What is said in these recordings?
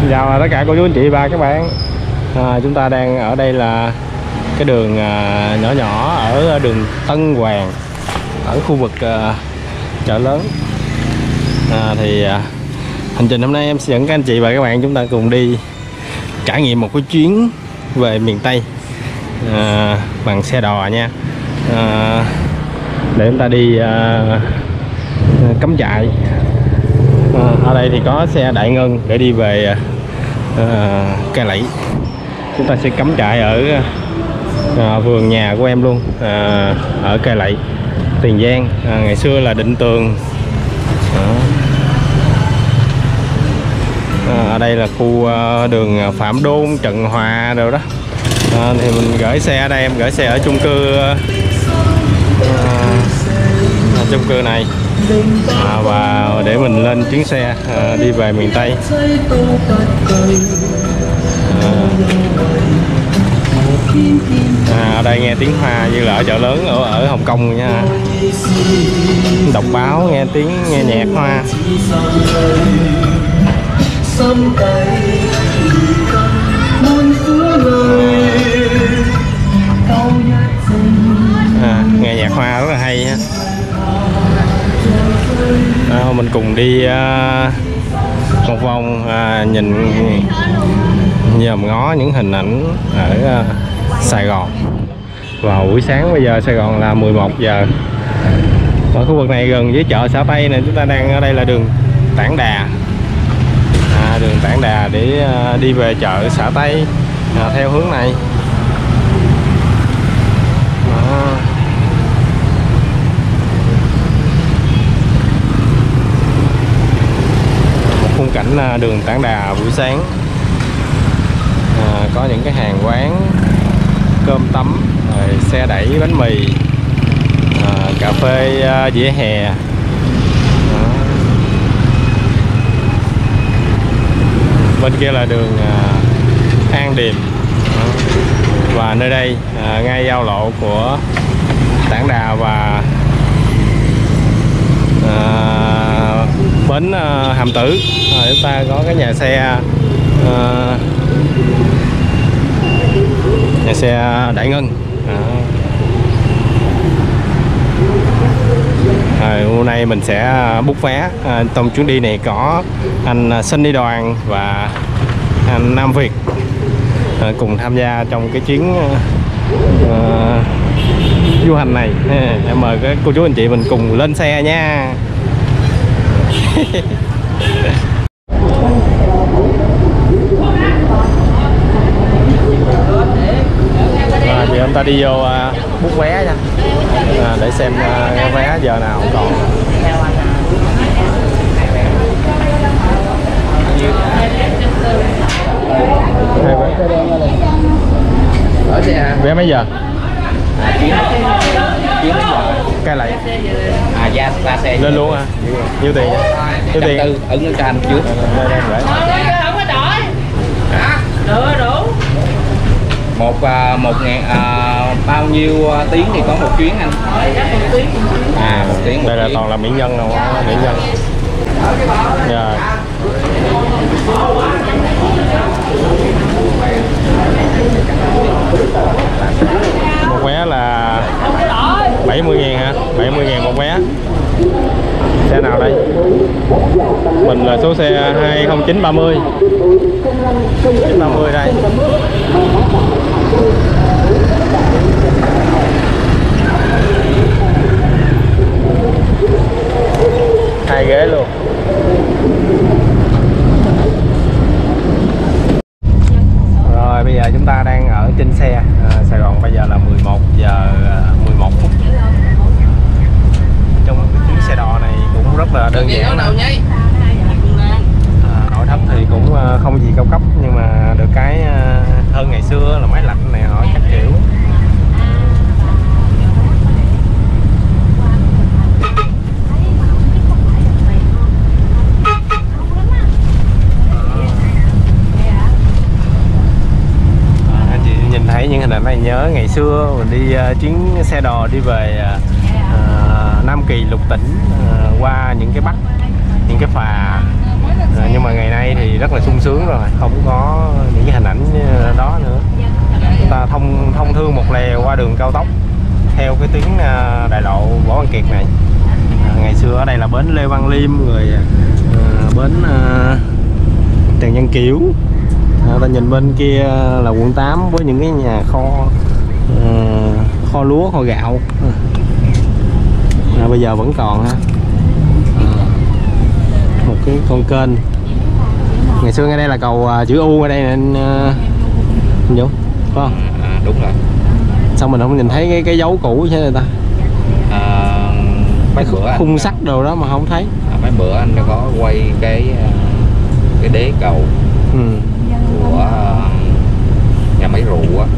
Chào tất cả cô chú anh chị và các bạn. Chúng ta đang ở đây là cái đường nhỏ nhỏ ở đường Tân Hoàng, ở khu vực chợ lớn. Hành trình hôm nay em sẽ dẫn các anh chị và các bạn chúng ta cùng đi trải nghiệm một cái chuyến về miền Tây bằng xe đò nha. Để chúng ta đi cắm trại. Ở đây thì có xe Đại Ngân để đi về Cai Lậy. Chúng ta sẽ cắm trại ở vườn nhà của em luôn, ở Cai Lậy, Tiền Giang. Ngày xưa là Định Tường. Ở đây là khu đường Phạm Đôn, Trần Hòa rồi đó. Thì mình gửi xe ở đây, em gửi xe ở chung cư này, và để mình lên chuyến xe đi về miền Tây. Ở đây nghe tiếng hoa như là ở chợ lớn ở Hồng Kông nha. Đọc báo nghe tiếng, nghe nhạc hoa. Nghe nhạc hoa rất là hay ha. Mình cùng đi một vòng, nhìn nhòm ngó những hình ảnh ở Sài Gòn vào buổi sáng. Bây giờ Sài Gòn là 11 giờ. Ở khu vực này gần với chợ Xã Tây này, chúng ta đang ở đây là đường Tản Đà. Đường Tản Đà để đi về chợ Xã Tây theo hướng này. Một khung cảnh đường Tản Đà buổi sáng. Có những cái hàng quán cơm tấm, rồi xe đẩy bánh mì, cà phê vỉa hè. Bên kia là đường An Điềm. Và nơi đây ngay giao lộ của Tản Đà và bến Hàm Tử. Chúng ta có cái nhà xe Đại Ngân. Hôm nay mình sẽ book vé. Trong chuyến đi này có anh Sunny Đoàn và anh Nam Việt cùng tham gia trong cái chuyến du hành này. Em mời các cô chú anh chị mình cùng lên xe nha. Giờ chúng ta đi vô book vé nha, để xem vé giờ nào còn. Vé mấy giờ? Chuyến mấy giờ? Cai Lậy. Ra xe lên luôn à? Nhiêu tiền? Nhiêu tiền? Ứng cho anh trước. Đây gửi. Không có đổi. Đủ. Một ngàn, bao nhiêu tiếng thì có một chuyến anh? Một tiếng. Đây là toàn là mỹ nhân đâu, mỹ nhân. Rồi. Một vé là 70.000 hả? 70.000 một vé. Xe nào đây? Mình là số xe 20930. 930 đây. Hai ghế luôn. Rồi bây giờ chúng ta đang ở trên xe. Sài Gòn bây giờ là 11 giờ 11 phút. Trong cái chuyến xe đò này cũng rất là đơn giản. Nội thất thì cũng không gì cao cấp, nhưng mà được cái hơn ngày xưa là máy lạnh này họ các kiểu. Thấy những hình ảnh này nhớ ngày xưa mình đi chuyến xe đò đi về Nam Kỳ, Lục Tỉnh, qua những cái bắc, những cái phà. Nhưng mà ngày nay thì rất là sung sướng rồi, không có những cái hình ảnh đó nữa. Chúng ta thông thương một lèo qua đường cao tốc theo cái tuyến đại lộ Võ Văn Kiệt này. Ngày xưa ở đây là bến Lê Văn Liêm, rồi bến Trần Văn Kiểu. Ta nhìn bên kia là quận 8 với những cái nhà kho lúa, kho gạo. Bây giờ vẫn còn ha. Một cái con kênh. Ngày xưa ngay đây là cầu chữ U ở đây nên Dũng, phải không? Đúng rồi. Sao mình không nhìn thấy cái dấu cũ chứ người ta? Mấy bữa khung sắt đồ đó mà không thấy. Mấy bữa anh có quay cái đế cầu của nhà máy rượu á.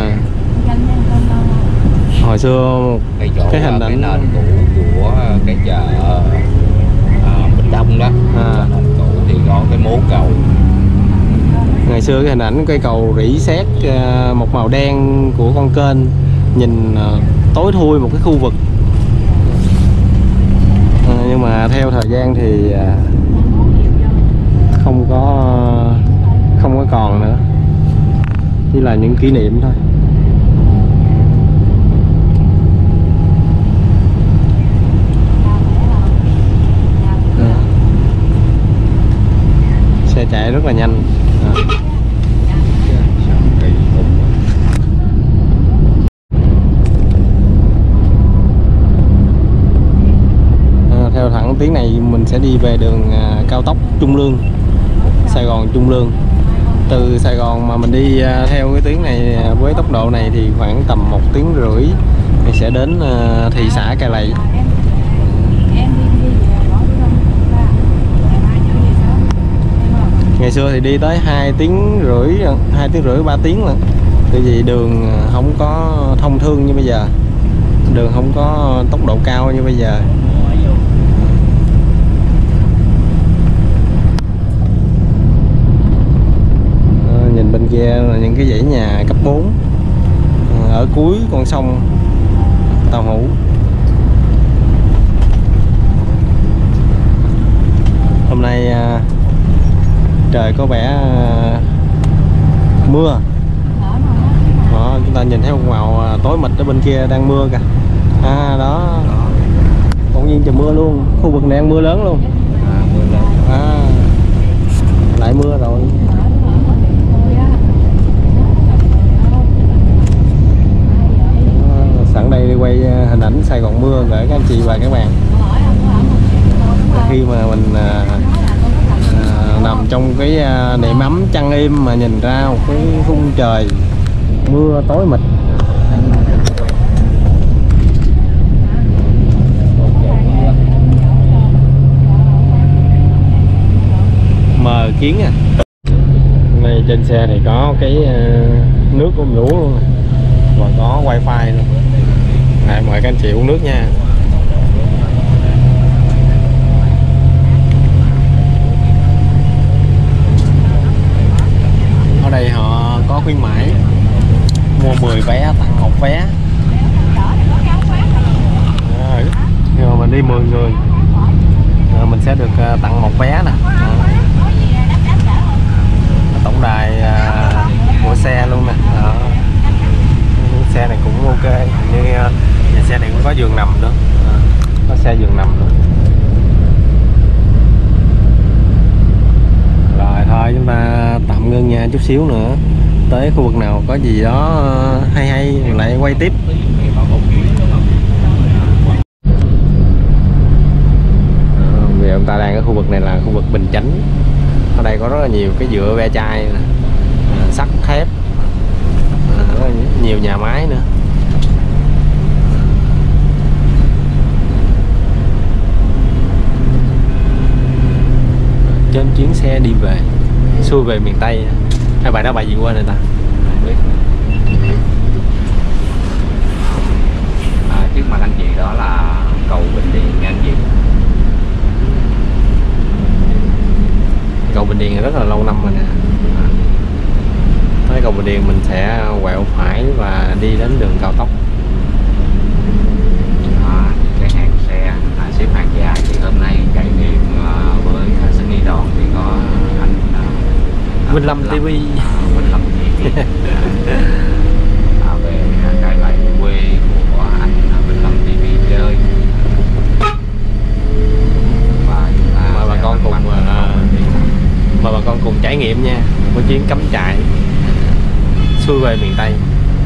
Hồi xưa cái hình ảnh cái nền cũ của cái chợ Bình Đông đó, nền cũ thì có cái mố cầu. Ngày xưa cái hình ảnh cây cầu rỉ sét một màu đen của con kênh, nhìn tối thui một cái khu vực. Nhưng mà theo thời gian thì không có còn nữa, chỉ là những kỷ niệm thôi. Xe chạy rất là nhanh. Theo thẳng tuyến này mình sẽ đi về đường cao tốc Trung Lương, Sài Gòn Trung Lương. Từ Sài Gòn mà mình đi theo cái tuyến này với tốc độ này thì khoảng tầm 1 tiếng rưỡi thì sẽ đến thị xã Cai Lậy. Ngày xưa thì đi tới 2 tiếng rưỡi 3 tiếng lận. Tại vì đường không có thông thương như bây giờ, đường không có tốc độ cao như bây giờ. Nhìn bên kia là những cái dãy nhà cấp 4 ở cuối con sông Tàu Hủ. Hôm nay trời có vẻ mưa. Đó, chúng ta nhìn thấy một màu tối mịt ở bên kia đang mưa kìa. Đó. Bỗng nhiên trời mưa luôn. Khu vực này đang mưa lớn luôn. Mưa lớn. Lại mưa rồi. Sẵn đây đi quay hình ảnh Sài Gòn mưa gửi các anh chị và các bạn. Khi mà mình nằm trong cái nệm ấm chăn êm mà nhìn ra một cái khung trời mưa tối mịt. Mờ kiến à. Ngay trên xe thì có cái nước ôm lũ luôn, và có wifi luôn. Mời các anh chị uống nước nha. Ở đây họ có khuyến mãi mua 10 vé tặng 1 vé. Nhưng mà mình đi 10 người mình sẽ được tặng 1 vé nè. Tổng đài của xe luôn nè. Xe này cũng ok, như nhà xe này cũng có giường nằm nữa, có xe giường nằm nữa. Rồi thôi chúng ta tạm ngưng nha, chút xíu nữa tới khu vực nào có gì đó hay lại quay tiếp. Vì chúng ta đang ở khu vực này là khu vực Bình Chánh. Ở đây có rất là nhiều cái dựa ve chai, sắt thép, rất là nhiều nhà máy nữa. Trên chuyến xe đi về xuôi về miền Tây. Hay bài đó bài gì quên rồi ta? Trước mặt anh chị đó là cầu Bình Điền nha anh chị. Cầu Bình Điền rất là lâu năm rồi nè. Tới cầu Bình Điền mình sẽ quẹo phải và đi đến đường cao tốc. Cái hàng xe xếp hàng dài thì hôm nay trải nghiệm với Sunny Đòn thì có anh Vinh Lâm TV. Vinh Lâm TV. Về cái lại quê của anh Vinh Lâm TV chơi. Mà bà con cùng mà bà con cùng trải nghiệm nha, một chuyến cắm trại xuôi về miền Tây.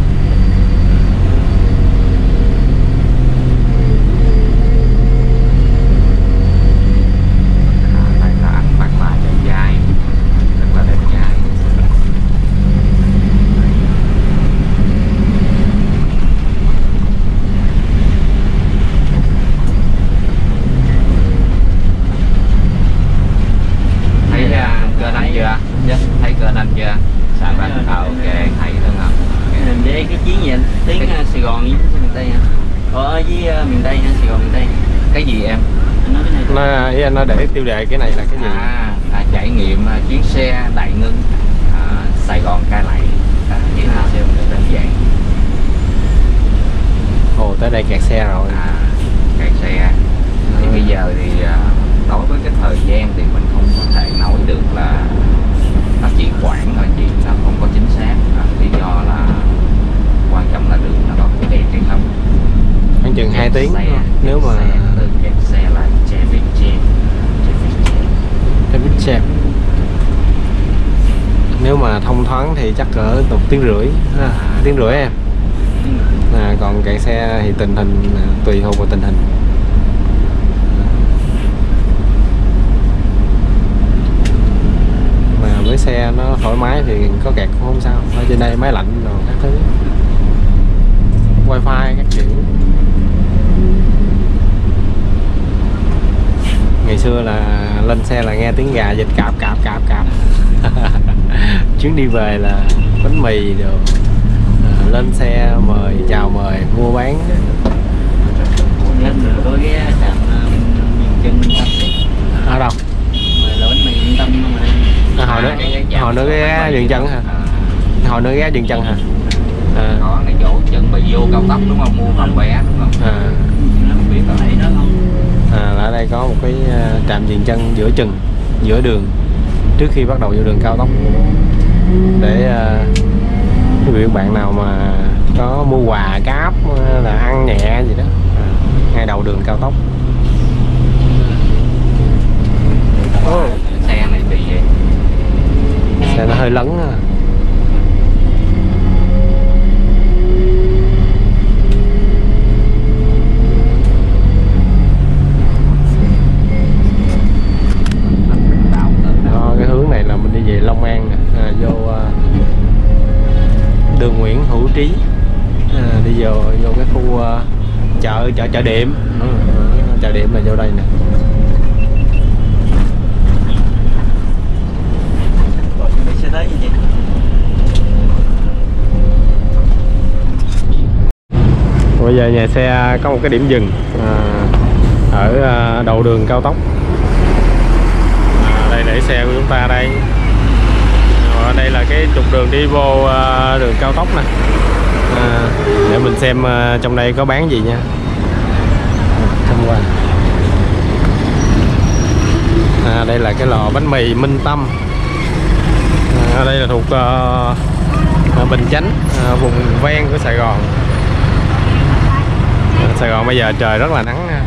Đây là ăn bạc bà dày dai, rất là đẹp dai. Thấy kênh anh chưa? Thấy kênh anh chưa? Sạc anh ok, thấy được không? Mình để cái chuyến gì anh? Tiếng Sài Gòn với miền Tây hả? Với miền Tây hả? Sài Gòn miền Tây. Cái gì em? Anh nói cái này. Ý anh nói để tiêu đề cái này là cái gì? Trải nghiệm chuyến xe Đại Ngân Sài Gòn Cai Lậy. Chuyến xe đơn giản. Ồ, tới đây kẹt xe rồi. Kẹt xe. Thì bây giờ thì đối với cái thời gian thì mình không có thể nói được là nó chỉ khoảng thôi, chỉ nó không có chính xác. Lý do là quan trọng là đường nó có cái đèn hay không. Khoảng chừng 2 tiếng xe, nếu mà từ kẹt xe là traffic jam. Nếu mà thông thoáng thì chắc cỡ 1,5 tiếng, 1,5 tiếng em. Còn kẹt xe thì tình hình tùy thuộc vào tình hình. Mà với xe nó thoải mái thì có kẹt cũng không sao. Ở trên đây máy lạnh rồi các thứ, wifi các kiểu. Ngày xưa là lên xe là nghe tiếng gà vịt cạp cạp cạp cạp. Chuyến đi về là bánh mì rồi. Lên xe mời, chào mời, mua bán. Lên rồi có ghé trạm miền chân Minh Tâm. Ở đâu? Mà là bánh mì Minh Tâm mà. Hồi nữa ghé dừng chân hả? Hồi nữa ghé dừng chân hả? Có cái chỗ chuẩn bị vô cao tốc đúng không? Mua phòng vé đúng không? Nó không biết có thấy đó không? Là ở đây có một cái trạm dừng chân giữa đường trước khi bắt đầu vô đường cao tốc, để quý vị bạn nào mà có mua quà cáp là ăn nhẹ gì đó ngay đầu đường cao tốc. Xe này thì Xe nó hơi lấn ha. Cái hướng này là mình đi về Long An nè, vô đường Nguyễn Hữu Trí, đi vô cái khu chợ Điệm. Chợ Điệm là vô đây nè. Mình sẽ thấy gì vậy? Bây giờ nhà xe có một cái điểm dừng ở đầu đường cao tốc. Đây để xe của chúng ta đây. Ở đây là cái trục đường đi vô đường cao tốc nè. Để mình xem trong đây có bán gì nha. Tham quan. Đây là cái lò bánh mì Minh Tâm. Ở đây là thuộc Bình Chánh, vùng ven của Sài Gòn. Sài Gòn bây giờ trời rất là nắng nha.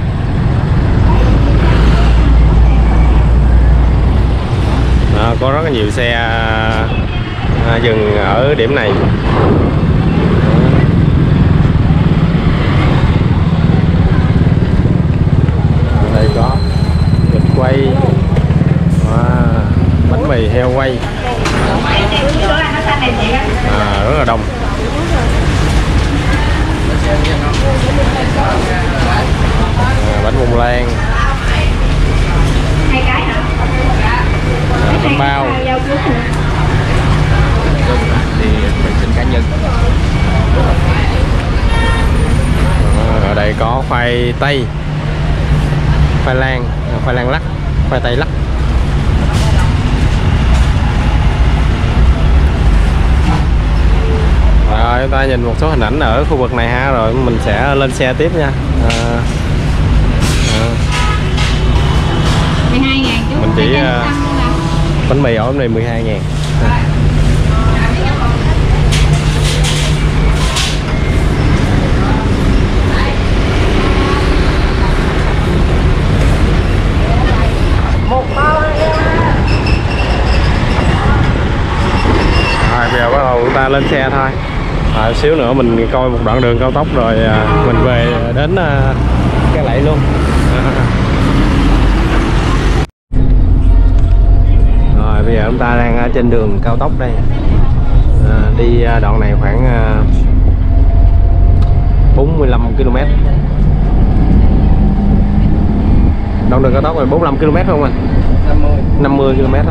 Có rất là nhiều xe dừng ở điểm này. Đây có vịt quay, bánh mì heo quay, rất là đông. Bánh bông lan, bánh bao thì vệ sinh cá nhân. Ở đây có khoai tây, khoai lang lắc, khoai tây lắc. Rồi chúng ta nhìn một số hình ảnh ở khu vực này ha, rồi mình sẽ lên xe tiếp nha. 12.000 chú. Mình chỉ bánh mì ổ này 12.000. bây giờ bắt đầu chúng ta lên xe thôi. Xíu nữa mình coi một đoạn đường cao tốc rồi mình về đến Cai Lậy luôn. Rồi bây giờ chúng ta đang ở trên đường cao tốc đây. Đi đoạn này khoảng 45 km. Đoạn đường cao tốc này 45 km không anh? 50 km à.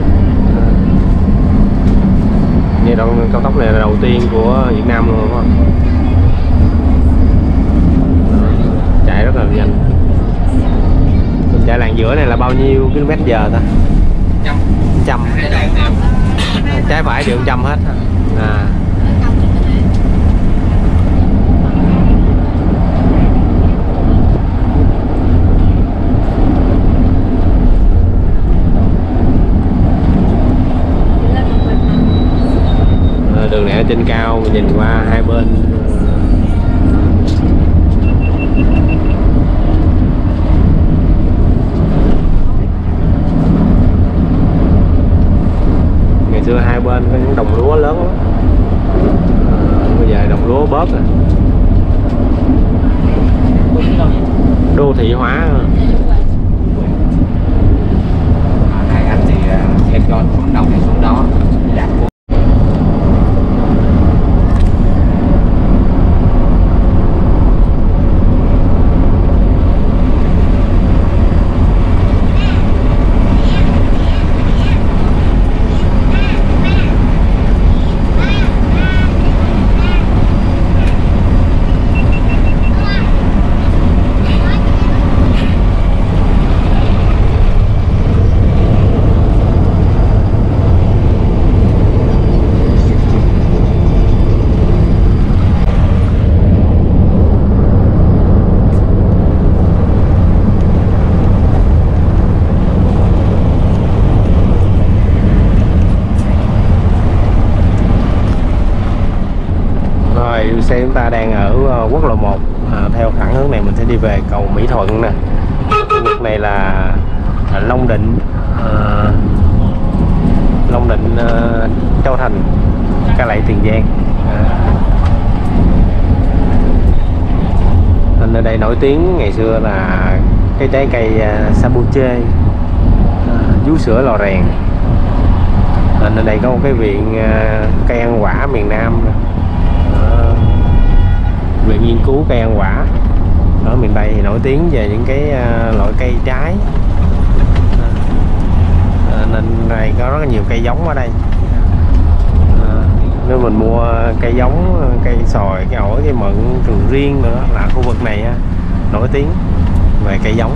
Như đoạn đường cao tốc này là đầu tiên của Việt Nam luôn đúng không? Chạy rất là nhanh. Chạy làn giữa này là bao nhiêu km giờ ta? 100. Trái phải đều 100 hết. Đường này ở trên cao, nhìn qua hai bên ngày xưa hai bên có những đồng lúa lớn lắm. Bây giờ đồng lúa bớt rồi, đô thị hóa. Hai anh thì sẽ cho xuống đâu thì xuống đó. Xe chúng ta đang ở quốc lộ 1. Theo thẳng hướng này mình sẽ đi về cầu Mỹ Thuận nè. Khu vực này là Long Định, Châu Thành, Cai Lậy, Tiền Giang. Nên ở đây nổi tiếng ngày xưa là cái trái cây Sabuche, vú sữa Lò Rèn. Nên ở đây có một cái viện cây ăn quả miền Nam, viện nghiên cứu cây ăn quả. Ở miền Tây thì nổi tiếng về những cái loại cây trái, nên này có rất là nhiều cây giống ở đây. Nếu mình mua cây giống, cây sòi, cây ổi, cây mận, sầu riêng nữa là khu vực này nổi tiếng về cây giống.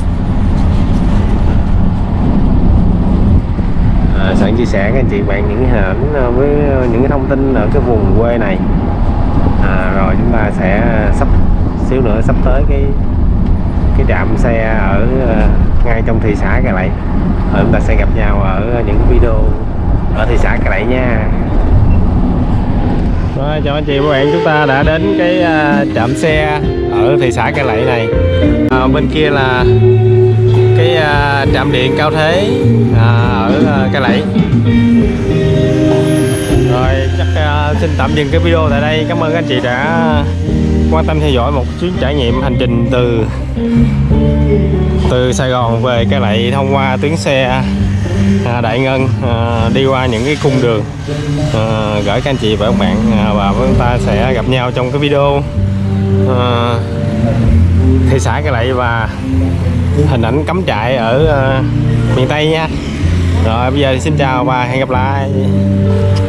Sẵn chia sẻ các anh chị bạn những hình ảnh với những cái thông tin ở cái vùng quê này. Rồi chúng ta sẽ xíu nữa sắp tới cái trạm xe ở ngay trong thị xã Cai Lậy. Rồi chúng ta sẽ gặp nhau ở những video ở thị xã Cai Lậy nha. Rồi, chào anh chị và bạn, chúng ta đã đến cái trạm xe ở thị xã Cai Lậy này. Bên kia là cái trạm điện Cao Thế ở Cai Lậy. Rồi chắc xin tạm dừng cái video tại đây. Cảm ơn các anh chị đã quan tâm theo dõi một chuyến trải nghiệm hành trình từ Sài Gòn về Cai Lậy thông qua tuyến xe Đại Ngân, đi qua những cái cung đường, gửi các anh chị và các bạn, và chúng ta sẽ gặp nhau trong cái video thị xã Cai Lậy và hình ảnh cắm trại ở miền Tây nha. Rồi bây giờ thì xin chào và hẹn gặp lại.